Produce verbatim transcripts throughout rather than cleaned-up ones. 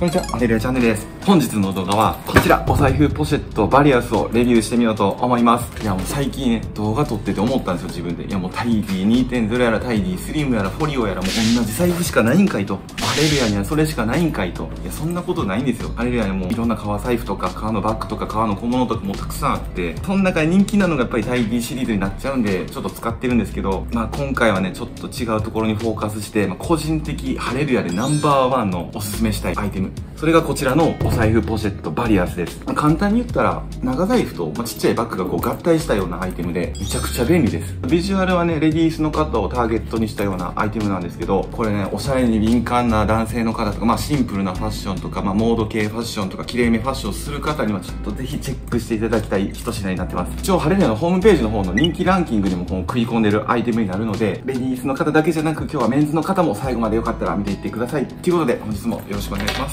こんにちは、アレルヤチャンネルです。本日の動画はこちら、お財布ポシェットバリアスをレビューしてみようと思います。いやもう最近ね、動画撮ってて思ったんですよ、自分で。いやもうタイディ にてんゼロ やらタイディスリムやらフォリオやらもう同じ財布しかないんかいと。アレルヤにはそれしかないんかいと。いやそんなことないんですよ。アレルヤにはもういろんな革財布とか革のバッグとか革の小物とかもたくさんあって、その中で人気なのがやっぱりタイディシリーズになっちゃうんで、ちょっと使ってるんですけど、まあ今回はね、ちょっと違うところにフォーカスして、まあ、個人的ハレルヤでナンバーワンのおすすめしたいアイテム。それがこちらのお財布ポシェットバリアスです。まあ、簡単に言ったら、長財布と、まあ、ちっちゃいバッグがこう合体したようなアイテムで、めちゃくちゃ便利です。ビジュアルはね、レディースの方をターゲットにしたようなアイテムなんですけど、これね、おしゃれに敏感な男性の方とか、まあシンプルなファッションとか、まあモード系ファッションとか、綺麗めファッションする方にはちょっとぜひチェックしていただきたい一品になってます。一応、ハレルヤのホームページの方の人気ランキングにもこう食い込んでるアイテムになるので、レディースの方だけじゃなく、今日はメンズの方も最後までよかったら見ていってください。ということで、本日もよろしくお願いします。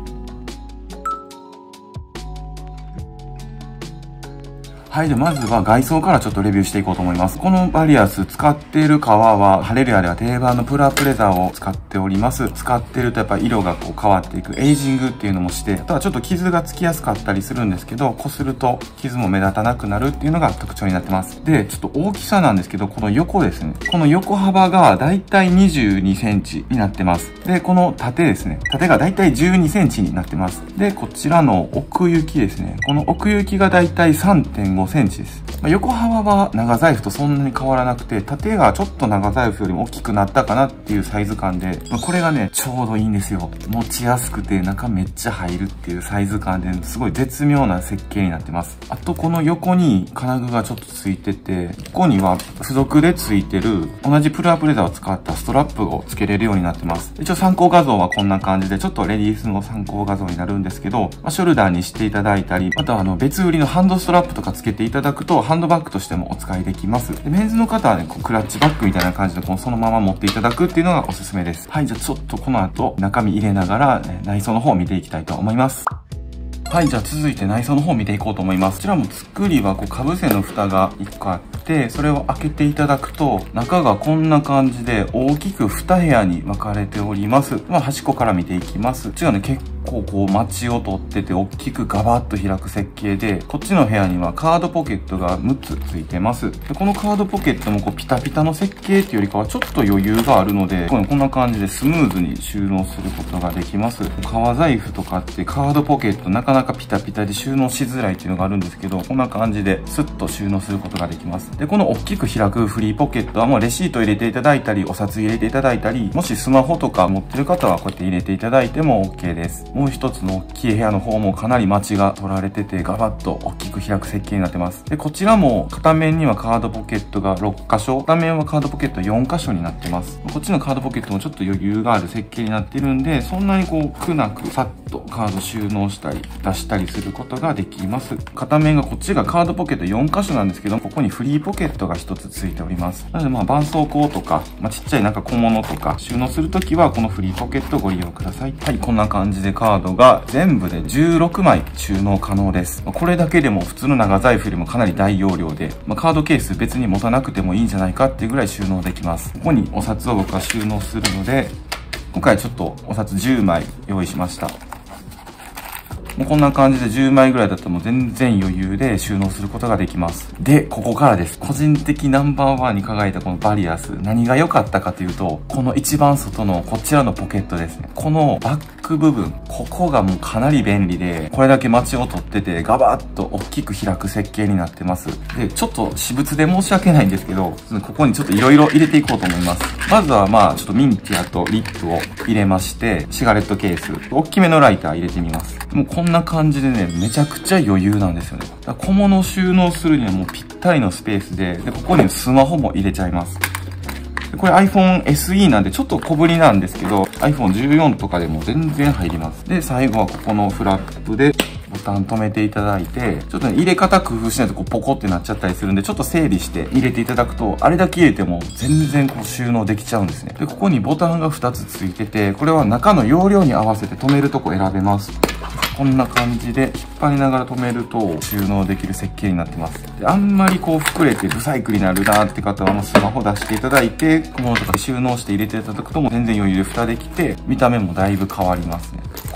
はい。で、まずは外装からちょっとレビューしていこうと思います。このバリアス使っている革は、ハレルヤでは定番のプラプレザーを使っております。使ってるとやっぱ色がこう変わっていく、エイジングっていうのもして、あとはちょっと傷がつきやすかったりするんですけど、擦ると傷も目立たなくなるっていうのが特徴になってます。で、ちょっと大きさなんですけど、この横ですね。この横幅がだいたいにじゅうにセンチになってます。で、この縦ですね。縦がだいたいじゅうにセンチになってます。で、こちらの奥行きですね。この奥行きがだいたい さんてんごセンチです。まあ、横幅は長財布とそんなに変わらなくて、縦がちょっと長財布よりも大きくなったかなっていうサイズ感で、まあ、これがね、ちょうどいいんですよ。持ちやすくて中めっちゃ入るっていうサイズ感で、すごい絶妙な設計になってます。あとこの横に金具がちょっとついてて、ここには付属でついてる同じプラプレザーを使ったストラップを付けれるようになってます。一応参考画像はこんな感じで、ちょっとレディースの参考画像になるんですけど、まあ、ショルダーにしていただいたり、あとはあの別売りのハンドストラップとか付けていただくと、ハンドバッグとしてもお使いできます。でメンズの方はね、こうクラッチバッグみたいな感じでこうそのまま持っていただくっていうのがおすすめです。はい、じゃあちょっとこの後中身入れながら、ね、内装の方を見ていきたいと思います。はい、じゃあ続いて内装の方を見ていこうと思います。こちらも作りはこうかぶせの蓋がいっこあって、それを開けていただくと、中がこんな感じで大きくに部屋に分かれております。まあ端っこから見ていきます。こっちがね、結構こう街を取ってて大きくガバッと開く設計で、こっちの部屋にはカードポケットがむっつついてます。でこのカードポケットもこうピタピタの設計っていうよりかはちょっと余裕があるので、こんな感じでスムーズに収納することができます。革財布とかってカードポケットなかなかピタピタで収納しづらいっていうのがあるんですけど、こんな感じでスッと収納することができます。で、この大きく開くフリーポケットはもうレシート入れていただいたり、お札入れていただいたり、もしスマホとか持ってる方はこうやって入れていただいても OK です。もう一つの大きい部屋の方もかなり街が取られてて、ガバッと大きく開く設計になってます。で、こちらも片面にはカードポケットがろっかしょ、片面はカードポケットよんかしょになってます。こっちのカードポケットもちょっと余裕がある設計になってるんで、そんなにこう苦なくさっとカード収納したり出したりすることができます。片面がこっちがカードポケットよんかしょなんですけど、ここにフリーポケットがひとつついております。なのでまあ絆創膏とか、まあ、ちっちゃいなんか小物とか収納するときはこのフリーポケットをご利用ください。はい、こんな感じでカードが全部でじゅうろくまい収納可能です。これだけでも普通の長財布よりもかなり大容量で、まあ、カードケース別に持たなくてもいいんじゃないかっていうぐらい収納できます。ここにお札を僕は収納するので、今回ちょっとお札じゅうまい用意しました。もうこんな感じでじゅうまいぐらいだともう全然余裕で収納することができます。で、ここからです。個人的ナンバーワンに輝いたこのバリアス。何が良かったかというと、この一番外のこちらのポケットですね。このバック部分、ここがもうかなり便利で、これだけ街を取っててガバッと大きく開く設計になってます。で、ちょっと私物で申し訳ないんですけど、ここにちょっと色々入れていこうと思います。まずはまあ、ちょっとミンティアとリップを入れまして、シガレットケース、大きめのライター入れてみます。もうこんな感じでね、めちゃくちゃ余裕なんですよね。だから小物収納するにはもうぴったりのスペースで、で、ここにスマホも入れちゃいます。これ iPhone エスイー なんでちょっと小ぶりなんですけど、アイフォンじゅうよん とかでも全然入ります。で、最後はここのフラップでボタン止めていただいて、ちょっとね、入れ方工夫しないとこうポコってなっちゃったりするんで、ちょっと整理して入れていただくと、あれだけ入れても全然こう収納できちゃうんですね。で、ここにボタンがふたつついてて、これは中の容量に合わせて止めるとこ選べます。こんな感じで引っ張りながら止めると収納できる設計になってます。であんまりこう膨れてブサイクになるなって方はもうスマホ出していただいて、小物とか収納して入れていただくともう全然余裕で蓋できて、見た目もだいぶ変わりますね。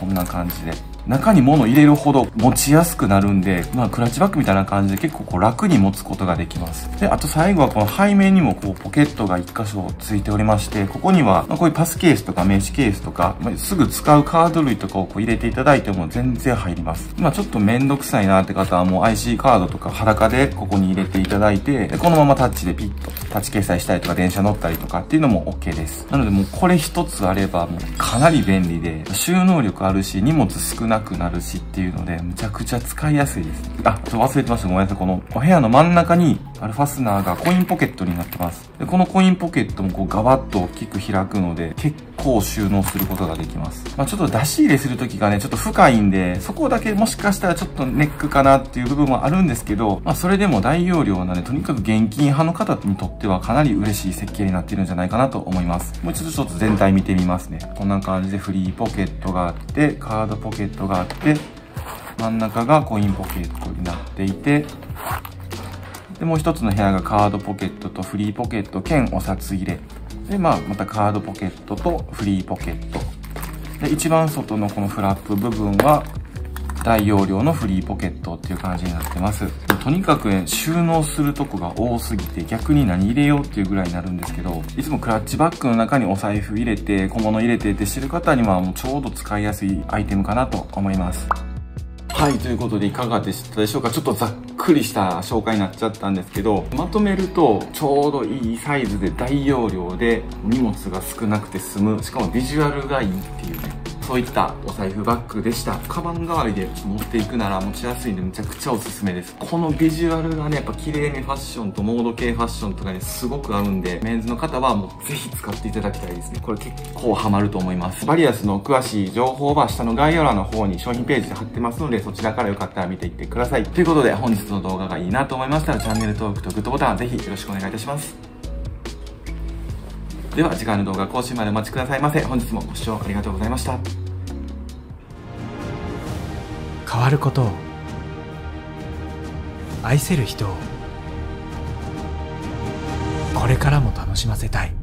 こんな感じで。中に物入れるほど持ちやすくなるんで、まあクラッチバッグみたいな感じで結構こう楽に持つことができます。で、あと最後はこの背面にもこうポケットが一箇所ついておりまして、ここにはまあこういうパスケースとか名刺ケースとか、まあ、すぐ使うカード類とかをこう入れていただいても全然入ります。まあちょっとめんどくさいなって方はもう アイシー カードとか裸でここに入れていただいて、でこのままタッチでピッとタッチ決済したりとか電車乗ったりとかっていうのも OK です。なのでもうこれ一つあればもうかなり便利で、収納力あるし荷物少なくなるしっていうので、むちゃくちゃ使いやすいです。あ、ちょっと忘れてました。ごめんなさい。このお部屋の真ん中にあるファスナーがコインポケットになってます。で、このコインポケットもこうガバッと大きく開くので、結構収納することができます。まあちょっと出し入れするときがね、ちょっと深いんで、そこだけもしかしたらちょっとネックかなっていう部分はあるんですけど、まあそれでも大容量なので、とにかく現金派の方にとってはかなり嬉しい設計になっているんじゃないかなと思います。もう一度ちょっと全体見てみますね。こんな感じでフリーポケットがあって、カードポケットがあって、真ん中がコインポケットになっていて、で、もう一つの部屋がカードポケットとフリーポケット兼お札入れ。で、まあ、またカードポケットとフリーポケット。で、一番外のこのフラップ部分は、大容量のフリーポケットっていう感じになってます。とにかくね、収納するとこが多すぎて、逆に何入れようっていうぐらいになるんですけど、いつもクラッチバッグの中にお財布入れて、小物入れてってしてる方にはもうちょうど使いやすいアイテムかなと思います。はい、ということでいかがでしたでしょうか。ちょっとざっくりした紹介になっちゃったんですけど、まとめるとちょうどいいサイズで大容量で荷物が少なくて済む、しかもビジュアルがいいっていうね、そういったお財布バッグでした。カバン代わりで持っていくなら持ちやすいんでむちゃくちゃおすすめです。このビジュアルがね、やっぱ綺麗めファッションとモード系ファッションとかにすごく合うんで、メンズの方はもうぜひ使っていただきたいですね。これ結構ハマると思います。バリアスの詳しい情報は下の概要欄の方に商品ページで貼ってますので、そちらからよかったら見ていってください。ということで本日の動画がいいなと思いましたら、チャンネル登録とグッドボタンぜひよろしくお願いいたします。では次回の動画更新までお待ちくださいませ。本日もご視聴ありがとうございました。 変わることを、愛せる人をこれからも楽しませたい。